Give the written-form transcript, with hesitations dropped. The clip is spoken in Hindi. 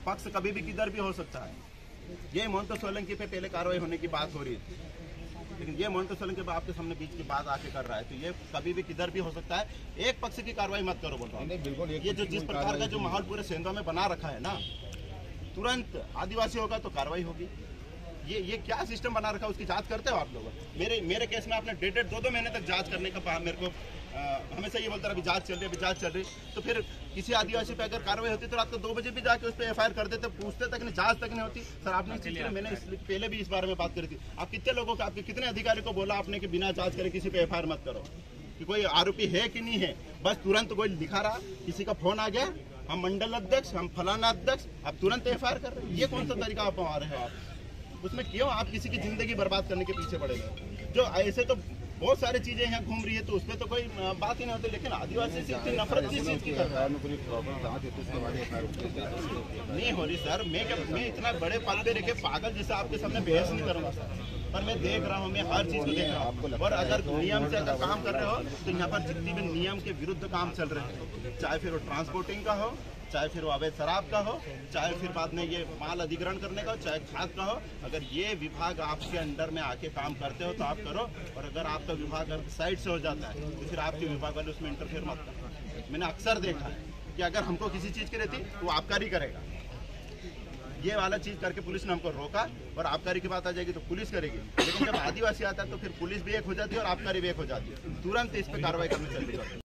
पक्ष कभी भी किधर भी हो सकता है। ये मोहंतो सोलंकी पे पहले कार्रवाई होने की बात हो रही थी, लेकिन ये मोहंतो सोलंकी आपके सामने बीच की बात आके कर रहा है, तो ये कभी भी किधर भी हो सकता है। एक पक्ष की कार्रवाई मत करो बोल रहा हूँ। बिल्कुल ये जो जिस प्रकार का जो माहौल पूरे सेंधा में बना रखा है ना, तुरंत आदिवासी होगा तो कार्रवाई होगी। ये क्या सिस्टम बना रखा है, उसकी जांच करते हो आप लोग? मेरे केस में आपने डेढ़ 2 महीने तक जांच करने का मेरे को हमेशा ये बोलता रहा अभी जांच चल रही। तो फिर किसी आदिवासी पे अगर कार्रवाई होती तो रात को 2 बजे भी जाके उस पर एफआईआर कर देते, पूछते तक नहीं, जांच तक नहीं होती। सर आपने मैंने पहले भी इस बारे में बात करी थी। आप कितने लोगों को, आपके कितने अधिकारी को बोला आपने कि बिना जांच करे किसी पे एफआईआर मत करो, कि कोई आरोपी है कि नहीं है? बस तुरंत कोई लिखा रहा, किसी का फोन आ गया, हम मंडल अध्यक्ष, हम फलाना अध्यक्ष, आप तुरंत एफआईआर कर रहे हैं। ये कौन सा तरीका आप आ रहे हो? आप उसमें क्यों आप किसी की जिंदगी बर्बाद करने के पीछे पड़े हैं? जो ऐसे तो बहुत सारी चीजें यहाँ घूम रही है, तो उसमें तो कोई बात ही नहीं होती, लेकिन आदिवासी से इतनी नफरत किस चीज की कर रहा है? नहीं हो रही सर। मैं इतना बड़े पद पे रखे पागल जैसे आपके सामने बहस नहीं करूंगा सर, पर मैं देख रहा हूँ, मैं हर चीज को देख रहा हूँ। और अगर नियम से अगर काम कर रहे हो तो यहाँ पर जितनी भी नियम के विरुद्ध काम चल रहे हैं, चाहे फिर वो ट्रांसपोर्टिंग का हो, चाहे फिर वो अवैध शराब का हो, चाहे फिर बाद में ये माल अधिग्रहण करने का हो, चाहे खाद का हो, अगर ये विभाग आपके अंडर में आके काम करते हो तो आप करो, और अगर आपका विभाग साइड से हो जाता है तो फिर आपके विभाग वाले उसमें इंटरफेयर मत करो। मैंने अक्सर देखा है कि अगर हमको किसी चीज की रहती तो आबकारी करेगा, ये वाला चीज करके पुलिस ने हमको रोका, और आबकारी की बात आ जाएगी तो पुलिस करेगी। लेकिन जब आदिवासी आता है तो फिर पुलिस भी एक हो जाती है और आबकारी भी एक हो जाती है, तुरंत इस पे कार्रवाई करनी चाहिए।